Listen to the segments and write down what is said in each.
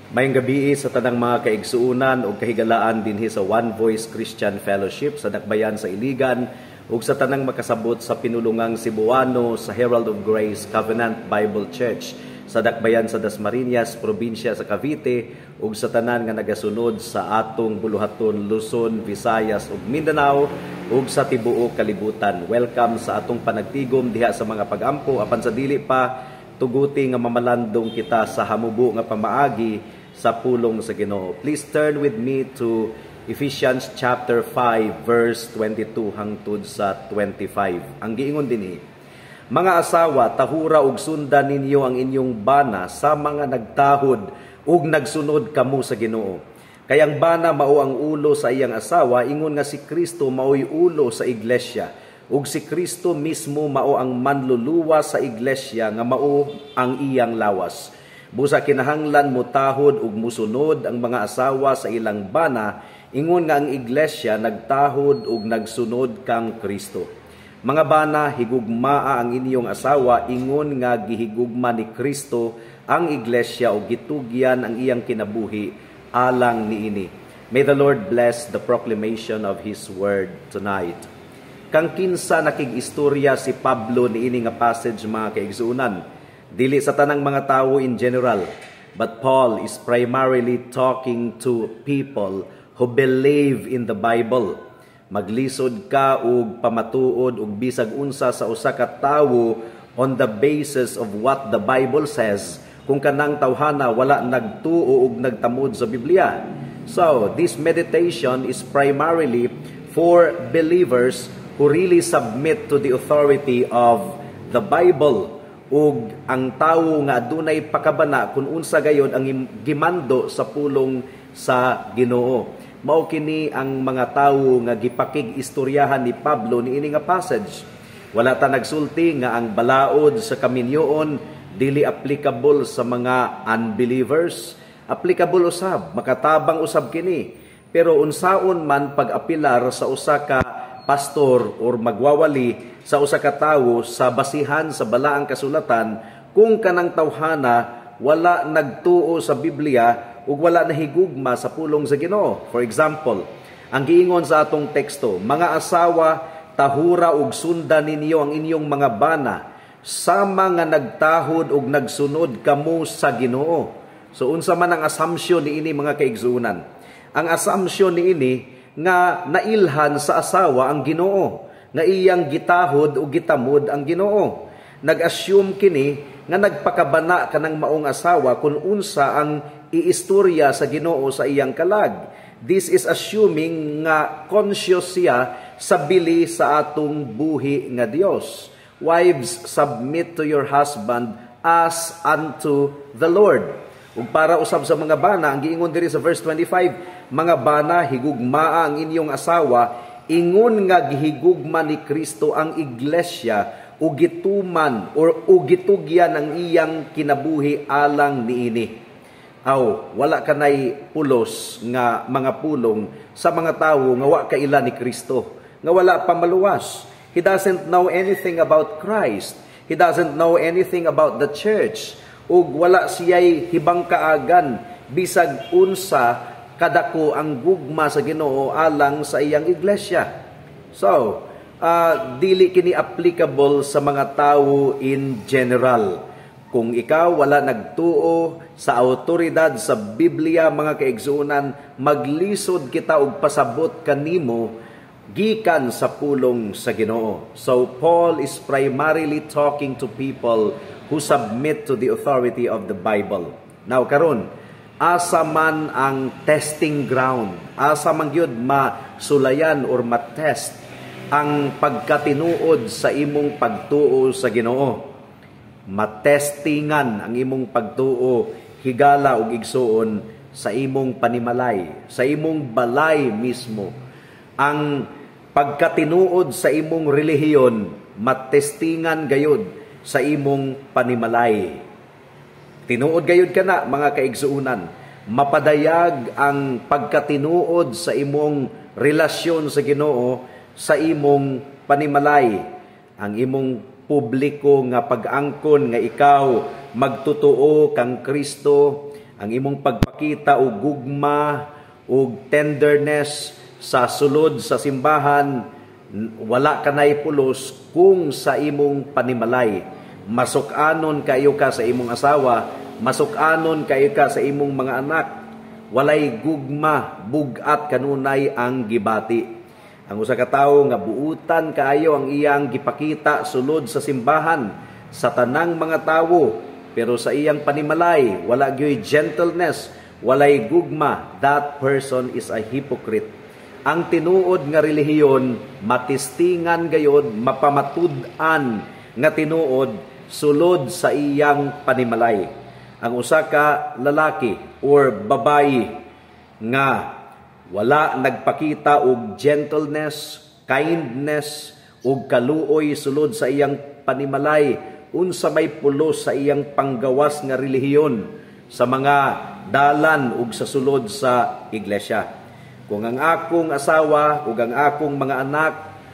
Mayong gabi sa tanang mga kaigsuunan o kahigalaan dinhi sa One Voice Christian Fellowship sa Dakbayan sa Iligan ug sa tanang makasabot sa pinulungang Cebuano sa Herald of Grace Covenant Bible Church sa Dakbayan sa Dasmariñas, probinsya sa Cavite ug sa tanan nga nagasunod sa atong buluhaton Luzon, Visayas ug Mindanao ug sa tibuok kalibutan. Welcome sa atong panagtigom diha sa mga pag-ampo apan sa dili pa tuguti nga mamalandong kita sa hamubo nga pamaagi sa pulong sa Ginoo. Please turn with me to Ephesians chapter 5 verse 22 hangtod sa 25. Ang giingon dinhi: mga asawa, tahura ug sundan ninyo ang inyong bana sa mga nagtahod ug nagsunod kamo sa Ginoo. Kay ang bana mao ang ulo sa iyang asawa, ingon nga si Kristo mao'y ulo sa iglesia. Ug si Kristo mismo mao ang manluluwa sa iglesia nga mao ang iyang lawas. Busa kinahanglan mo tahod ug musunod ang mga asawa sa ilang bana, ingon nga ang iglesia nagtahod ug nagsunod kang Kristo. Mga bana, higugmaa ang inyong asawa, ingon nga gihigugma ni Kristo ang iglesia ug gitugyan ang iyang kinabuhi alang niini. May the Lord bless the proclamation of His word tonight. Kang kinsa nakig-istorya si Pablo niini nga passage mga kaigsuunan. Dili sa tanang mga tao in general, but Paul is primarily talking to people who believe in the Bible. Maglisod ka og pamatuod og bisag unsa sa usa ka tawo on the basis of what the Bible says, kung kanang tawhana wala nagtuo og nagtamod sa Biblia. So, this meditation is primarily for believers who really submit to the authority of the Bible. Ug ang tawo nga adunay pakabana kung unsa gayon ang gimando sa pulong sa Ginoo. Mao kini ang mga tawo nga gipakig-istoryahan ni Pablo niini nga passage. Wala ta nagsulti nga ang balaod sa kaminyoon dili applicable sa mga unbelievers. Applicable usab, makatabang usab kini. Pero unsaon man pag-apilar sa usa ka pastor or magwawali sa usa ka tawo sa basihan sa balaang kasulatan kung kanang tawhana wala nagtuo sa Biblia ug wala nahigugma sa pulong sa Ginoo. For example, ang giingon sa atong teksto, mga asawa, tahura ug sundan ninyo ang inyong mga bana sama nga nagtahod ug nagsunod kamo sa Ginoo. So unsa man ang assumption niini mga kaigsuunan? Ang assumption niini nga nailhan sa asawa ang Ginoo, nga iyang gitahod o gitamod ang Ginoo. Nag-assume kini nga nagpakabana kanang maong asawa kung unsa ang iistorya sa Ginoo sa iyang kalag. This is assuming nga conscious siya sa bili sa atong buhi nga Dios. Wives, submit to your husband as unto the Lord. Ug para usab sa mga bana, ang giingon diri sa verse 25, mga bana, higugmaa ang inyong asawa, ingon nga gihigugma ni Kristo ang iglesia ug gituman or gitugyan ang iyang kinabuhi alang niini. Aw, wala kanay pulos nga mga pulong sa mga tawo nga wa kaila ni Kristo, nga wala pa maluwas. He doesn't know anything about Christ. He doesn't know anything about the church. Ug wala siya'y hibang kaagan bisag unsa kadako ang gugma sa Ginoo alang sa iyang iglesia. So, dili kini applicable sa mga tawo in general. Kung ikaw wala nagtuo sa awtoridad sa Biblia mga kaigsuunan, maglisod kita og pasabot kanimo gikan sa pulong sa Ginoo. So Paul is primarily talking to people who submit to the authority of the Bible. Now karon, asa man ang testing ground, asa man gyud masulayan or matest ang pagkatinuod sa imong pagtuo sa Ginoo. Matestingan ang imong pagtuo higala ug igsuon sa imong panimalay, sa imong balay mismo. Ang pagkatinuod sa imong relihiyon matestingan gayud sa imong panimalay. Tinuod gayud kana mga kaigsuunan, mapadayag ang pagkatinuod sa imong relasyon sa Ginoo sa imong panimalay. Ang imong publiko nga pag-angkon nga ikaw magtutuo kang Kristo, Ang imong pagpakita og gugma og tenderness sa sulod sa simbahan, wala ka nay pulos kung sa imong panimalay. Masukanon kayo ka sa imong asawa, masukanon kayo ka sa imong mga anak. Walay gugma, bugat kanunay ang gibati. Ang usa ka tawo nga buutan kaayo ang iyang gipakita sulod sa simbahan sa tanang mga tawo, pero sa iyang panimalay wala gyoy gentleness, walay gugma, that person is a hypocrite. Ang tinuod nga relihiyon matistingan gayod, mapamatud-an nga tinuod sulod sa iyang panimalay. Ang usa ka lalaki or babayi nga wala nagpakita og gentleness, kindness ug kaluoy sulod sa iyang panimalay, unsa may pulos sa iyang panggawas nga relihiyon sa mga dalan ug sa sulod sa iglesia. Kung ang akong asawa ug ang akong mga anak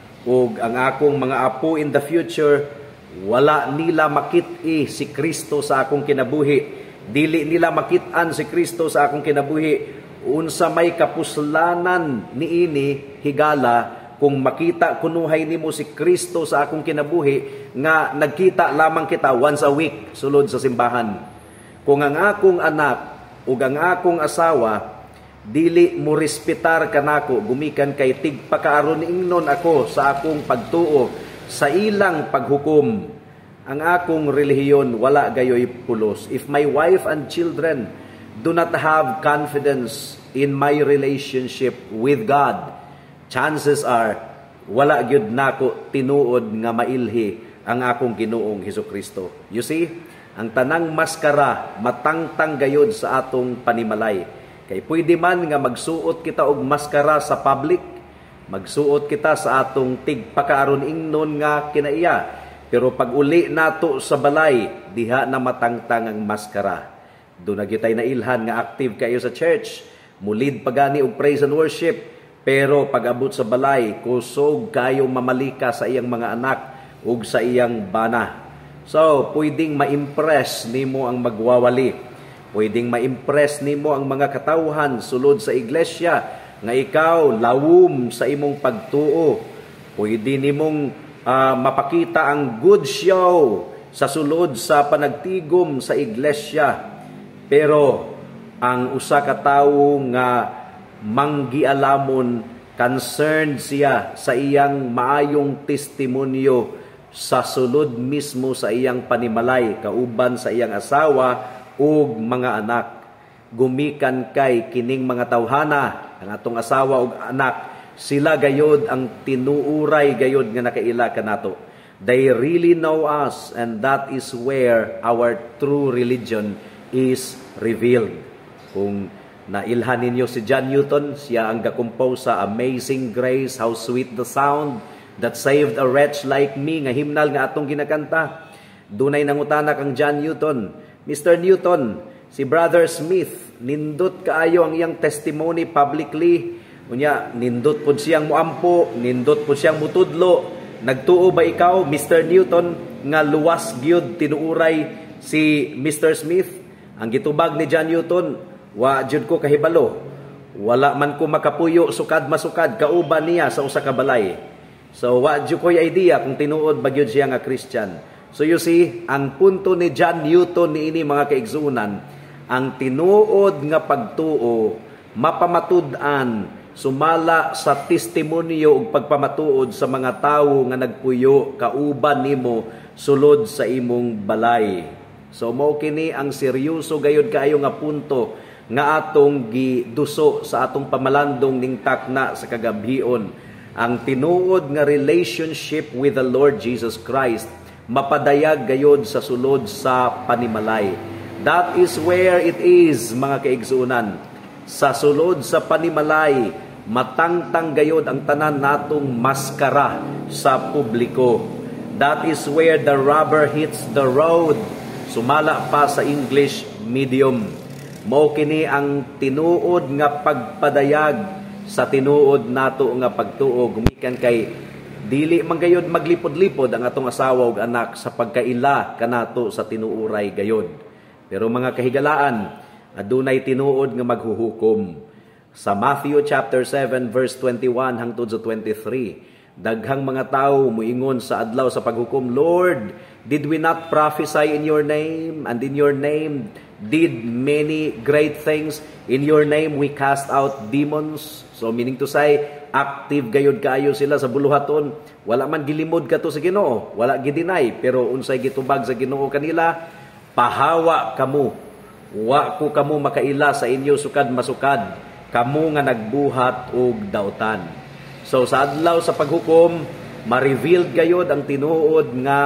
ug ang akong mga apo in the future wala nila makit-i si Kristo sa akong kinabuhi, dili nila makit-an si Kristo sa akong kinabuhi, unsa may kapuslanan niini higala kung makita kunuhay nimo si Kristo sa akong kinabuhi nga nagkita lamang kita once a week sulod sa simbahan. Kung ang akong anak ug ang akong asawa dili mo respetar kanako gumikan kay tigpakaaron ingnon ako sa akong pagtuo sa ilang paghukom, ang akong relihiyon wala gayoy pulos. If my wife and children do not have confidence in my relationship with God, chances are wala gyud nako tinuod nga mailhi ang akong Ginoong Hesukristo. You see, ang tanang maskara matangtang gayod sa atong panimalay. Kay pwede man nga magsuot kita og maskara sa public, magsuot kita sa atong tigpakaaron ingnon nga kinaiya, pero pag uli nato sa balay, diha na matangtang ang maskara. Doon na kitay nailhan nga active kayo sa church, mulid pagani og praise and worship, pero pag abot sa balay, kusog kayo mamalika sa iyang mga anak ug sa iyang bana. So, pwedeng ma-impress nimo ang magwawali. Pwedeng ma-impress nimo ang mga katawhan sulod sa iglesia nga ikaw lawom sa imong pagtuo. Pwede nimong mapakita ang good show sa sulod sa panagtigom sa iglesia. Pero ang usa ka tawo nga manggialamon, concerned siya sa iyang maayong testimonyo sa sulod mismo sa iyang panimalay, kauban sa iyang asawa ug mga anak. Gumikan kay kining mga tawhana, ang atong asawa ug anak, sila gayod ang tinuuray gayod nga nakaila kanato. They really know us, and that is where our true religion is revealed. Kung nailhan ninyo si John Newton, siya ang gakompose sa Amazing Grace, How Sweet the Sound that Saved a Wretch Like Me, nga himnal nga atong ginakanta. Dunay nangutanak ang John Newton, Mr. Newton, si Brother Smith, nindot kaayo ang iyang testimony publicly. Unya, nindot po siyang muampo, nindot po siyang mutudlo. Nagtuo ba ikaw, Mr. Newton, nga luwas gyud tinuuray si Mr. Smith? Ang gitubag ni John Newton, wa jud ko kahibalo. Wala man ko makapuyo sukad masukad kauban niya sa usa ka balay. So wa jud ko idea kung tinuod ba gyud siya nga Christian. So you see, ang punto ni John Newton niini mga kaigsuunan, ang tinuod nga pagtuo mapamatud-an sumala sa testimonyo ug pagpamatuod sa mga tawo nga nagpuyo kauban nimo sulod sa imong balay. So mao kini ang seryoso gayud kaayo nga punto nga atong giduso sa atong pamalandong ning takna sa kagabhion. Ang tinuod nga relationship with the Lord Jesus Christ mapadayag gayod sa sulod sa panimalay. That is where it is, mga kaigsuunan. Sa sulod sa panimalay, matangtang gayod ang tanan natong maskara sa publiko. That is where the rubber hits the road. Sumala pa sa English medium. Mao kini ang tinuod nga pagpadayag sa tinuod nato nga pagtuo, gumikan kay dili man gayod maglipod-lipod ang atong asawa ug anak sa pagkaila kanato sa tinuuray gayod. Pero mga kahigalaan, adunay tinuod nga maghuhukom. Sa Matthew chapter 7 verse 21 hangtod sa 23, daghang mga tao muingon sa adlaw sa paghukom, Lord, did we not prophesy in your name, and in your name did many great things? In your name we cast out demons. So meaning to say, active gayud kaayo sila sa buluhaton. Wala man gilimod kato sa Ginoo, wala gidinay, pero unsay gitubag sa Ginoo kanila, pahawa kamo. Wa ko kamo makaila sa inyo sukad masukad, kamo nga nagbuhat og dautan. So sa adlaw sa paghukom, ma-revealed gayud ang tinuod nga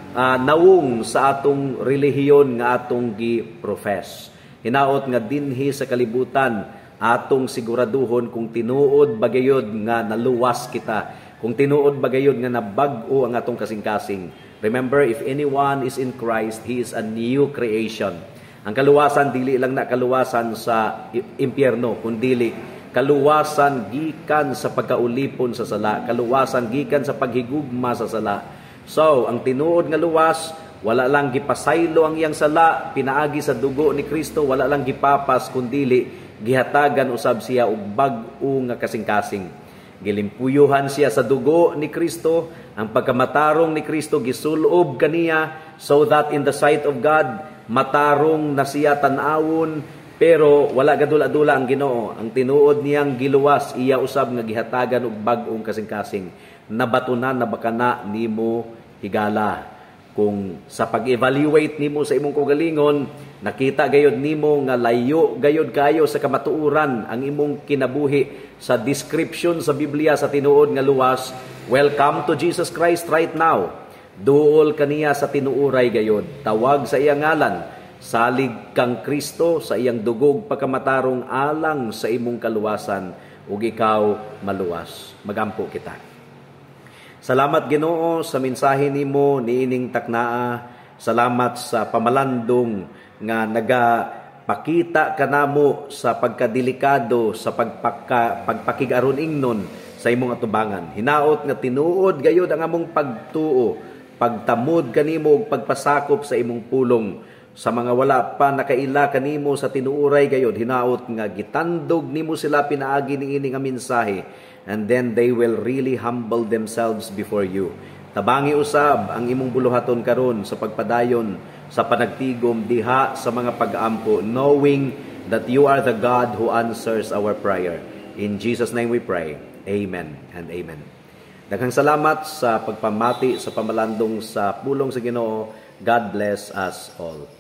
nawong sa atong relihiyon nga atong gi-profess. Hinaot nga dinhi sa kalibutan atong siguraduhon kung tinuod bagayod nga naluwas kita, kung tinuod bagayod nga nabag-o ang atong kasing-kasing. Remember, if anyone is in Christ, he is a new creation. Ang kaluwasan dili lang na kaluwasan sa impyerno, kundi kaluwasan gikan sa pagkaulipon sa sala, kaluwasan gikan sa paghigugma sa sala. So, ang tinuod nga luwas, wala lang gipasaylo ang iyang sala, pinaagi sa dugo ni Kristo, wala lang gipapas, kundili gihatagan usab siya og bag-o nga kasing-kasing. Gilimpuyuhan siya sa dugo ni Kristo, ang pagkamatarong ni Kristo gisulob kaniya so that in the sight of God, matarong na siya tan-awon, pero wala gadula-dula ang Ginoo. Ang tinuod niyang giluwas, iya usab nga gihatagan og bag-ong kasing-kasing. Nabatunan na baka na nimo higala. Kung sa pag-evaluate nimo sa imong kaugalingon, nakita gayod nimo nga layo gayod kayo sa kamatuoran ang imong kinabuhi sa description sa Biblia sa tinuod nga luwas, welcome to Jesus Christ right now. Duol kaniya sa tinuoray gayod. Tawag sa iyang ngalan. Salig kang Kristo sa iyang dugog pagkamatarong alang sa imong kaluwasan ug ikaw maluwas. Magampo kita. Salamat Ginoo sa mensahe nimo niining taknaa. Salamat sa pamalandong nga nagapakita kanamo sa pagkadelikado sa pagpakigaron ingnon sa imong atubangan. Hinaot nga tinuod gayud ang among pagtuo, pagtamod kanimo ug pagpasakop sa imong pulong. Sa mga wala pa nakaila kanimo sa tinuoray gayud, hinaot nga gitandog nimo sila pinaagi niini nga mensahe, and then they will really humble themselves before you. Tabangi usab ang imong buluhaton karon sa pagpadayon sa panagtigom diha sa mga pag-ampo, knowing that you are the God who answers our prayer. In Jesus' name we pray. Amen and amen. Daghang salamat sa pagpamati sa pamalandong sa pulong sa Ginoo. God bless us all.